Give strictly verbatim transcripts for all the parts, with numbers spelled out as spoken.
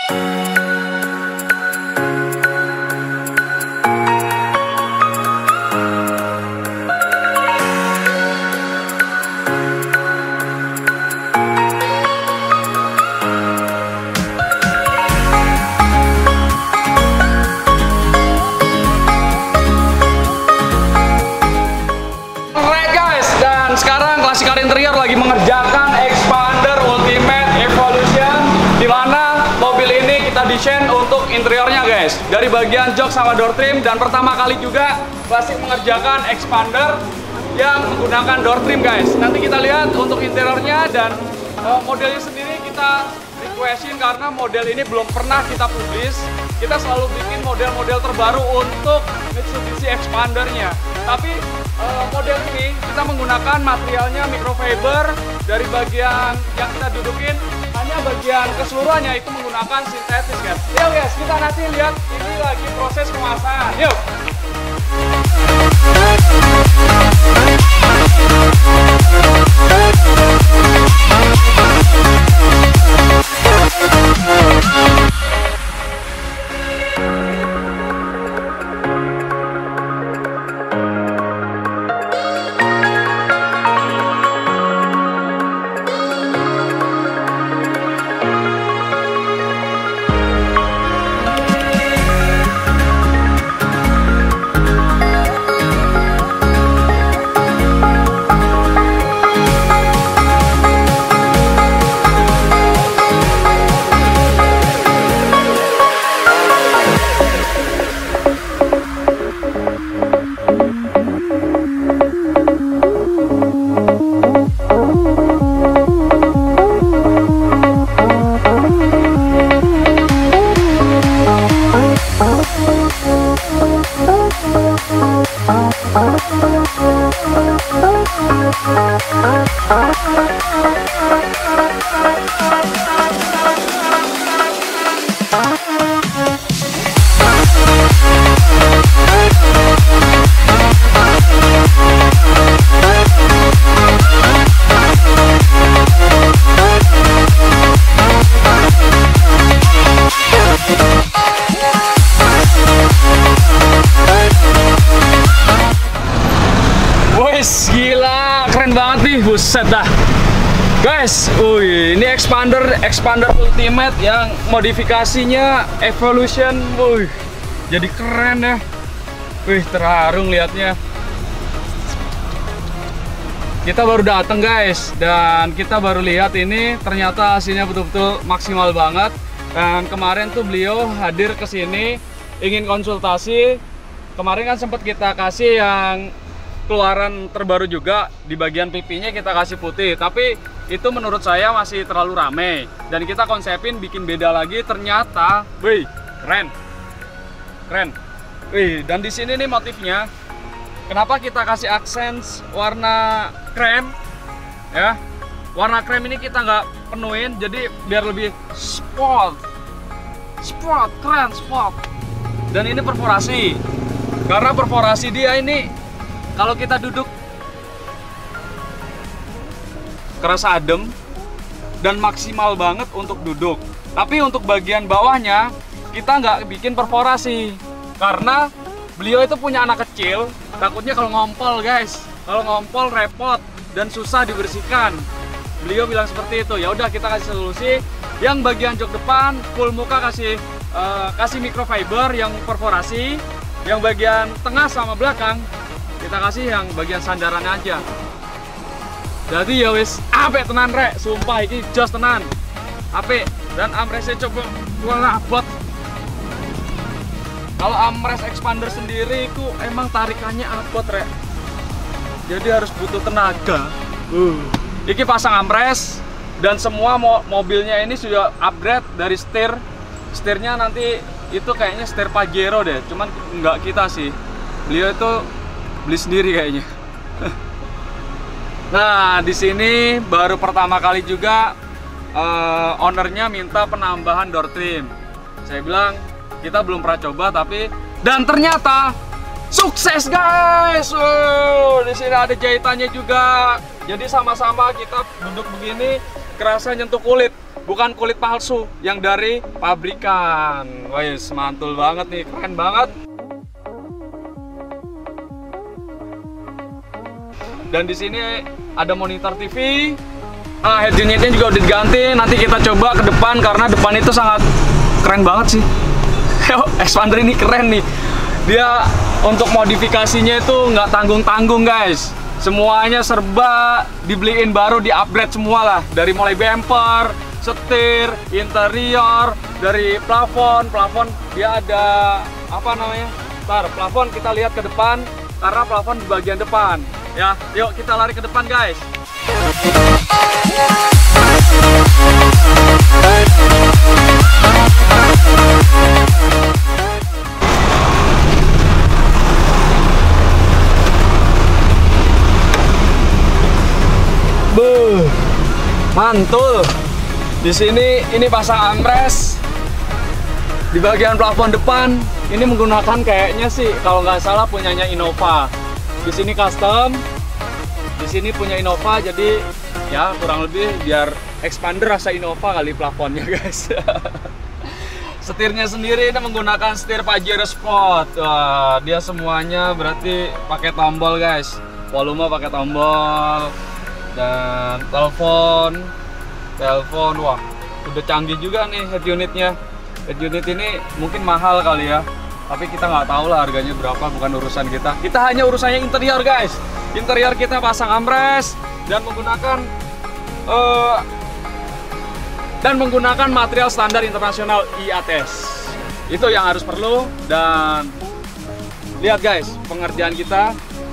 Interior lagi mengerjakan Expander Ultimate Evolution, di mana mobil ini kita desain untuk interiornya guys, dari bagian jok sama door trim. Dan pertama kali juga Classic mengerjakan Expander yang menggunakan door trim guys. Nanti kita lihat untuk interiornya dan uh, modelnya sendiri kita requestin karena model ini belum pernah kita publish. Kita selalu bikin model-model terbaru untuk Mitsubishi Expandernya. Tapi uh, model ini kita menggunakan materialnya microfiber. Dari bagian yang kita dudukin hanya bagian keseluruhannya itu menggunakan sintetis guys. Yuk guys, kita nanti lihat ini lagi proses kemasan. Yuk. Gila, keren banget nih, buset dah. Guys, wih, ini Expander Expander Ultimate yang modifikasinya Evolution, wih, jadi keren ya. Wih, terharu lihatnya. Kita baru datang guys, dan kita baru lihat ini ternyata hasilnya betul-betul maksimal banget. Dan kemarin tuh beliau hadir ke sini ingin konsultasi. Kemarin kan sempat kita kasih yang keluaran terbaru juga, di bagian pipinya kita kasih putih, tapi itu menurut saya masih terlalu rame dan kita konsepin bikin beda lagi. Ternyata, wih, keren, keren, wih. Dan di sini nih motifnya, kenapa kita kasih aksen warna krem, ya? Warna krem ini kita nggak penuhin, jadi biar lebih sport, sport, keren, sport. Dan ini perforasi, karena perforasi dia ini kalau kita duduk kerasa adem dan maksimal banget untuk duduk. Tapi untuk bagian bawahnya kita nggak bikin perforasi karena beliau itu punya anak kecil, takutnya kalau ngompol guys, kalau ngompol repot dan susah dibersihkan. Beliau bilang seperti itu. Ya udah, kita kasih solusi yang bagian jok depan full muka kasih uh, kasih microfiber yang perforasi, yang bagian tengah sama belakang kita kasih yang bagian sandaran aja. Jadi ya wis apik tenan rek, sumpah ini jos tenan. Apik, dan armrestnya coba gua labot. Kalau armrest Expander sendiri itu emang tarikannya abot rek. Jadi harus butuh tenaga. Uh. Iki pasang armrest dan semua mo mobilnya ini sudah upgrade dari setir. Setirnya nanti itu kayaknya setir Pajero deh, cuman nggak kita sih. Beliau itu beli sendiri kayaknya. Nah, di sini baru pertama kali juga uh, ownernya minta penambahan door trim. Saya bilang kita belum pernah coba, tapi dan ternyata sukses guys. Uh, di sini ada jahitannya juga. Jadi sama-sama kita duduk begini kerasa nyentuh kulit, bukan kulit palsu yang dari pabrikan. Wes, mantul banget nih, keren banget. Dan di sini ada monitor T V. Nah, head unitnya juga udah diganti. Nanti kita coba ke depan karena depan itu sangat keren banget sih. Yo, Expander ini keren nih. Dia untuk modifikasinya itu nggak tanggung-tanggung guys. Semuanya serba dibeliin baru, di-upgrade semua lah. Dari mulai bumper, setir, interior, dari plafon. Plafon dia ada apa namanya? Ntar, plafon kita lihat ke depan karena plafon di bagian depan. Ya, yuk kita lari ke depan guys. Buh, mantul. Di sini ini pasang ampres di bagian plafon depan. Ini menggunakan kayaknya sih kalau nggak salah punyanya Innova. Di sini custom. Di sini punya Innova, jadi ya kurang lebih biar Expander rasa Innova kali plafonnya guys. Setirnya sendiri ini menggunakan setir Pajero Sport. Wah, dia semuanya berarti pakai tombol guys. Volume pakai tombol dan telepon, telepon. Wah, udah canggih juga nih head unitnya. Head unit ini mungkin mahal kali ya, tapi kita nggak tahu lah harganya berapa, bukan urusan kita. Kita hanya urusannya interior guys. Interior kita pasang armrest dan menggunakan uh, dan menggunakan material standar internasional I A T S. Itu yang harus perlu. Dan lihat guys, pengerjaan kita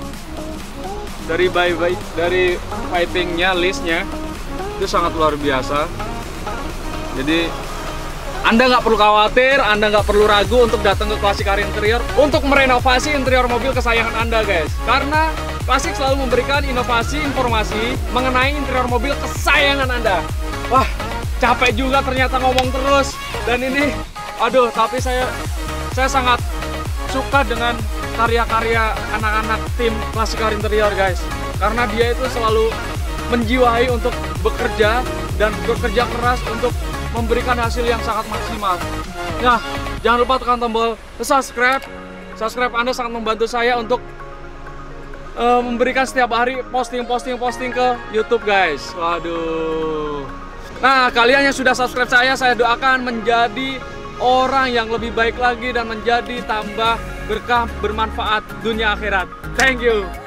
dari by, by dari pipingnya, listnya itu sangat luar biasa. Jadi Anda nggak perlu khawatir, Anda nggak perlu ragu untuk datang ke Classic Car Interior untuk merenovasi interior mobil kesayangan Anda guys. Karena Classic selalu memberikan inovasi informasi mengenai interior mobil kesayangan Anda. Wah, capek juga ternyata ngomong terus. Dan ini, aduh, tapi saya saya sangat suka dengan karya-karya anak-anak tim Classic Car Interior guys. Karena dia itu selalu menjiwai untuk bekerja dan bekerja keras untuk memberikan hasil yang sangat maksimal. Nah, jangan lupa tekan tombol subscribe. Subscribe Anda sangat membantu saya untuk Uh, memberikan setiap hari posting-posting-posting ke YouTube guys. Waduh. Nah, kalian yang sudah subscribe saya, saya doakan menjadi orang yang lebih baik lagi dan menjadi tambah berkah, bermanfaat dunia akhirat. Thank you.